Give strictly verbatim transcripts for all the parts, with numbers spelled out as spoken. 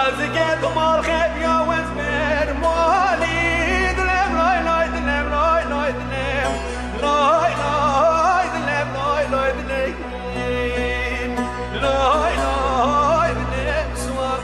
خازقة ومال خبيا وزمر موالي دلم لاي لاي دلم لاي لاي دلم لاي لاي دلم لاي لاي دلم لاي لاي دلم سوا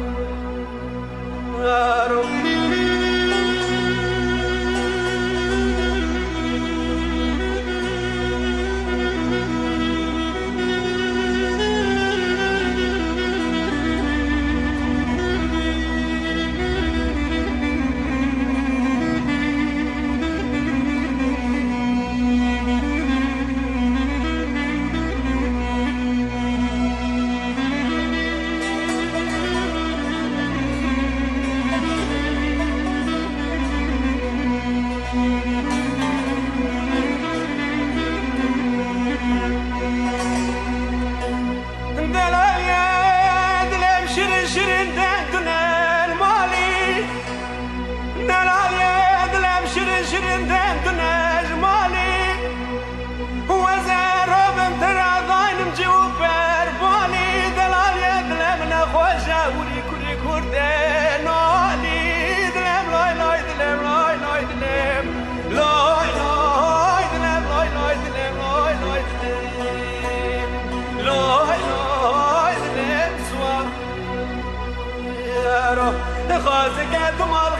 شرين دندنا جمالي هو زارب ترى ضاين مجيوب بالي دلال يدلم نخوشا وري كوري كردن علي دلم لاي لاي دلم لاي لاي دلم لاي لاي دلم لاي لاي دلم لاي لاي دلم لاي لاي دلم سوا يا رو خازقة